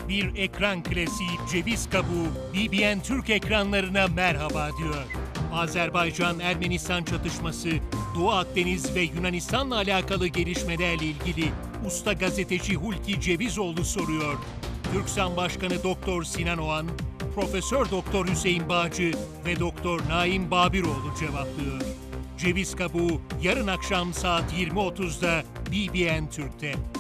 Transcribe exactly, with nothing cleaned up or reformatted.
Bir ekran klasiği ceviz kabuğu B B N Türk ekranlarına merhaba diyor. Azerbaycan-Ermenistan çatışması, Doğu Akdeniz ve Yunanistan'la alakalı gelişmelerle ilgili usta gazeteci Hulki Cevizoğlu soruyor. Türksan Başkanı Doktor Sinan Oğan, Profesör Doktor Hüseyin Bağcı ve Doktor Naim Babiroğlu cevaplıyor. Ceviz kabuğu yarın akşam saat yirmi otuzda B B N Türk'te.